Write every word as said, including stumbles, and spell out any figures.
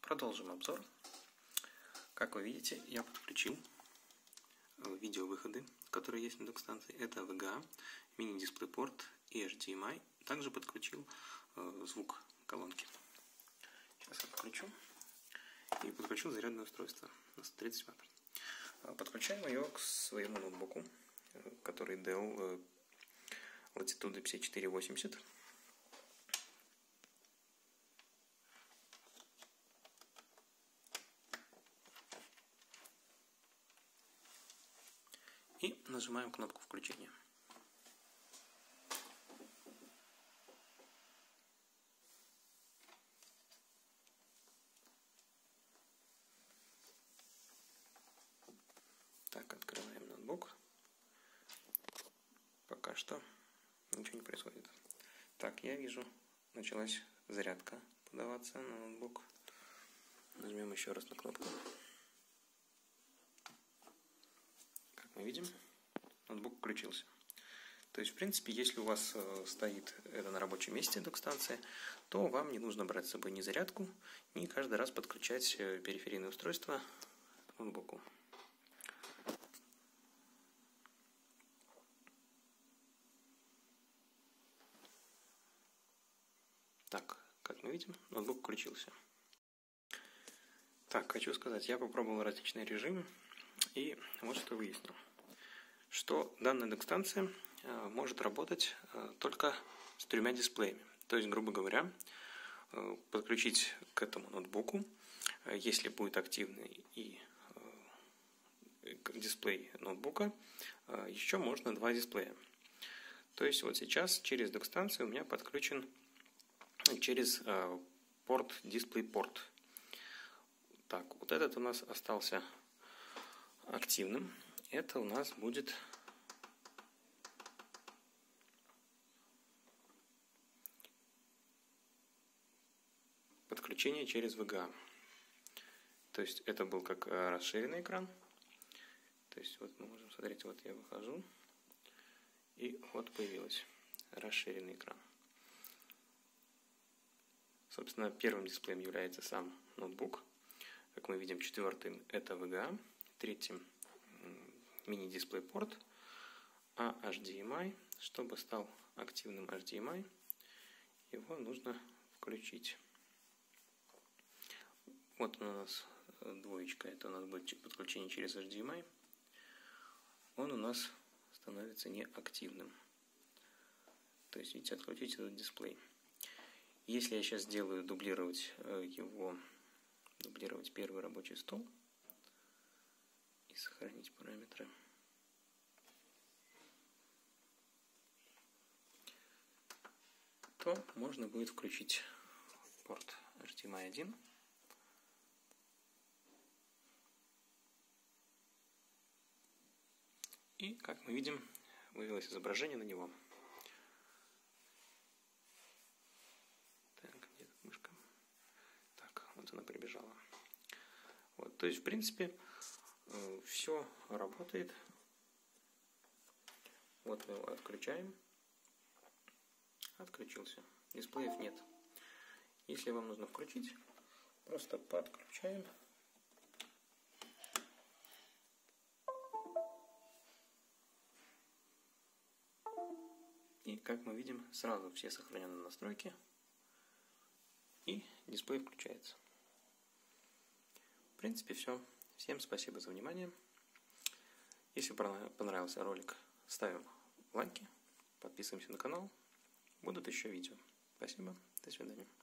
Продолжим обзор. Как вы видите, я подключил видеовыходы, которые есть на док-станции. Это ви джи эй, мини-дисплей-порт и эйч ди эм ай. Также подключил э, звук колонки. Сейчас я подключу. И подключил зарядное устройство на сто тридцать ватт. Подключаем ее к своему ноутбуку, который Dell Latitude пятьдесят четыре восемьдесят. И нажимаем кнопку включения. Так, открываем ноутбук. Пока что ничего не происходит. Так, я вижу, началась зарядка подаваться на ноутбук. Нажмем еще раз на кнопку. Как мы видим, ноутбук включился. То есть, в принципе, если у вас э, стоит это на рабочем месте док-станция, то вам не нужно брать с собой ни зарядку, ни каждый раз подключать э, периферийное устройство к ноутбуку. Так, как мы видим, ноутбук включился. Так, хочу сказать, я попробовал различные режимы, и вот что выяснил. Что данная док-станция э, может работать э, только с тремя дисплеями. То есть, грубо говоря, э, подключить к этому ноутбуку, э, если будет активный и э, дисплей ноутбука, э, еще можно два дисплея. То есть, вот сейчас через док-станцию у меня подключен через э, порт DisplayPort. Так, вот этот у нас остался активным. Это у нас будет подключение через ви джи эй. То есть это был как расширенный экран. То есть вот мы можем смотреть, вот я выхожу, и вот появилось расширенный экран. Собственно, первым дисплеем является сам ноутбук. Как мы видим, четвертым это ви джи эй, третьим мини-дисплей-порт, а эйч ди эм ай, чтобы стал активным эйч ди эм ай, его нужно включить. Вот у нас двоечка, это у нас будет подключение через эйч ди эм ай. Он у нас становится неактивным. То есть, видите, открутить этот дисплей. Если я сейчас сделаю дублировать его, дублировать первый рабочий стол и сохранить параметры, то можно будет включить порт эйч ди эм ай один. И, как мы видим, вывелось изображение на него. Так, где тут мышка? Так, вот она прибежала. Вот, то есть, в принципе, все работает. Вот мы его отключаем. Отключился. Дисплеев нет. Если вам нужно включить, просто подключаем. И, как мы видим, сразу все сохраненные настройки, и дисплей включается. В принципе, все. Всем спасибо за внимание. Если понравился ролик, ставим лайки, подписываемся на канал. Будут еще видео. Спасибо. До свидания.